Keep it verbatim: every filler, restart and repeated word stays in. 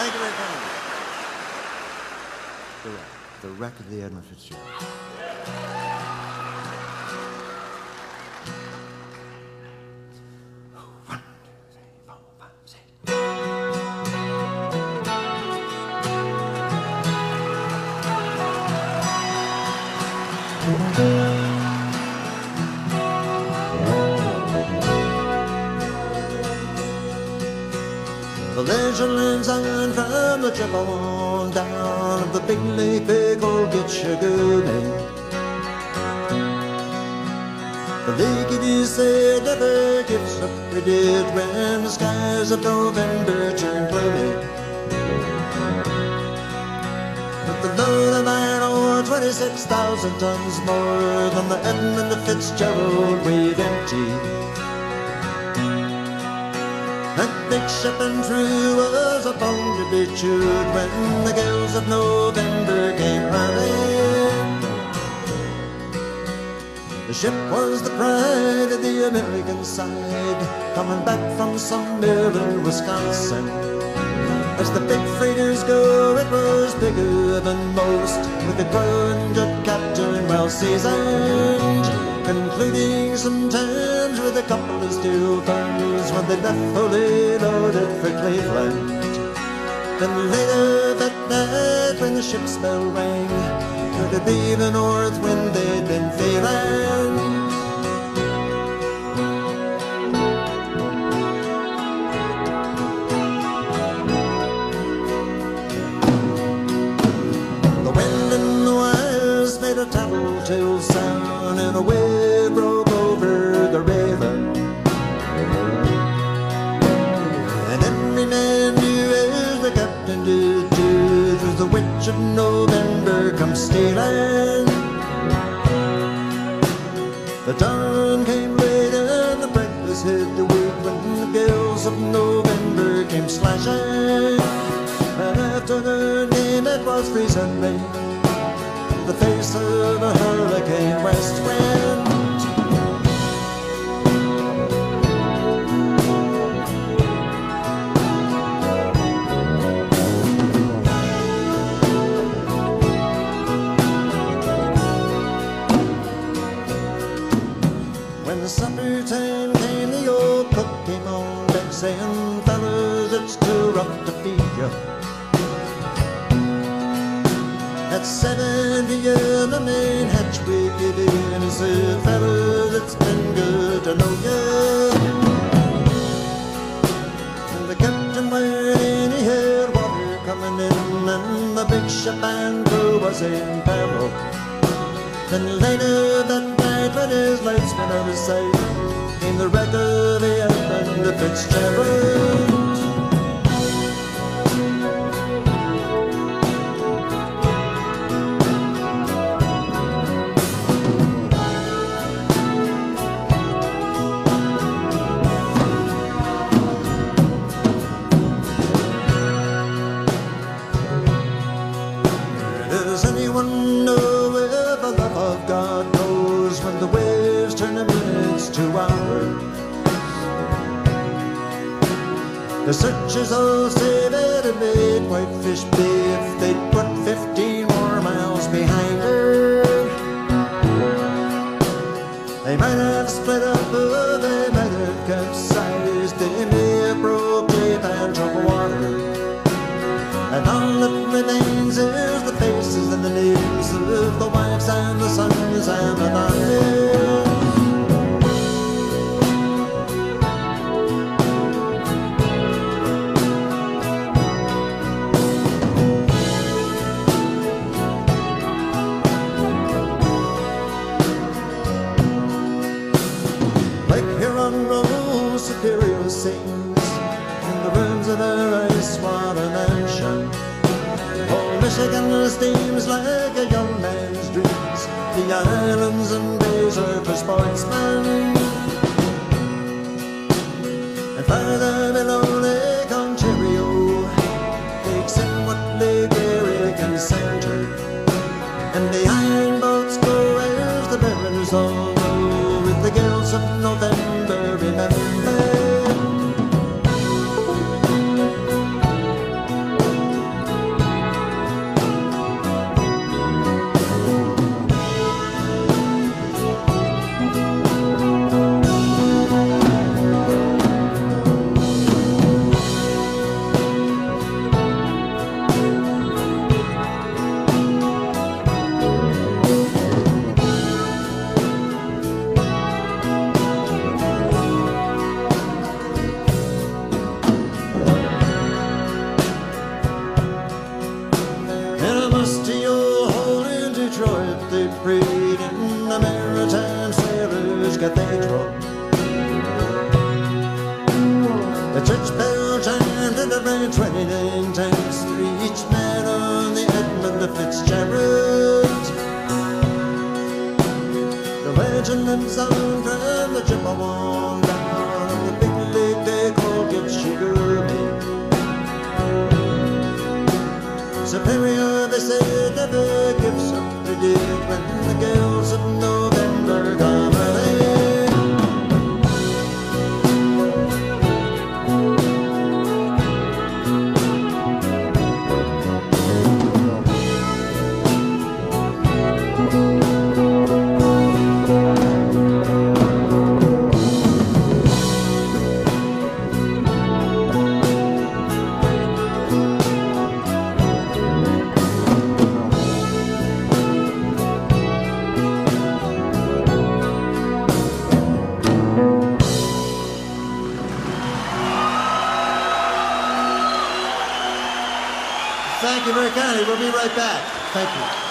Thank you very much. The wreck, the wreck of the Edmund Fitzgerald. One, two, three, four, five, six. The legend lives on from the trip on down of the big lake, big old Get Sugar Man. The lake, it is said, never gives up for dead when the skies of November turn gloomy. But the load of iron ore, twenty-six thousand tons more than the Edmund Fitzgerald weighed empty. That big ship and crew was a bone to be chewed when the gales of November came running. The ship was the pride of the American side, coming back from some mill in Wisconsin. As the big freighters go, it was bigger than most, with a grown-up captain well seasoned, concluding sometimes with a couple of steel guns when they left fully loaded for Cleveland. Then later that night when the ship's bell rang, could it be the north wind they'd been feeling? The wind and the wires made a tattletale sound, and a wave broke over the river. And every man knew, as the captain did too, there's the witch of November come stealing. The dawn came late and the breakfast hit the wood when the gales of November came slashing. And after the name it was freezing rain, the face of a hurricane west wind. When the supper time came, the old cook came on deck saying, fellas, it's too rough to feed you. At seven p m the main hatch we get in, he said, fellas, it's been good to know you. And the captain went in, he had water coming in, and the big ship and crew was in peril. Then later that night when his lights went out of sight, came the wreck of the Edmund Fitzgerald. Does anyone know where the love of God goes when the waves turn the minutes to hours? The searchers all say that it made whitefish beef, they'd put fifteen more miles behind her. They might have split up, or they might have capsized, they may have broke tape and drunk water. And all that remains is the faces and the names of the wives and the sons and the daughters. Like here on Rome, Superior sings in the rooms of her ice-water mansion. Oh, Michigan steams like a young man's dreams. The islands and bays are for sportsmen. And farther below Lake Ontario takes in what Lake Erie can center. And the iron boats go as the barons all know, with the gales of November remember. cathedral. The church bell chimed and it rang twenty-nine times to each man on the Edmund Fitzgerald. The legend lives on from the Chippewa down on the big lake they call Give Sugar Bean. Superior, they say, never gives up the dig when the gales of November come early. Thank you very kindly. We'll be right back. Thank you.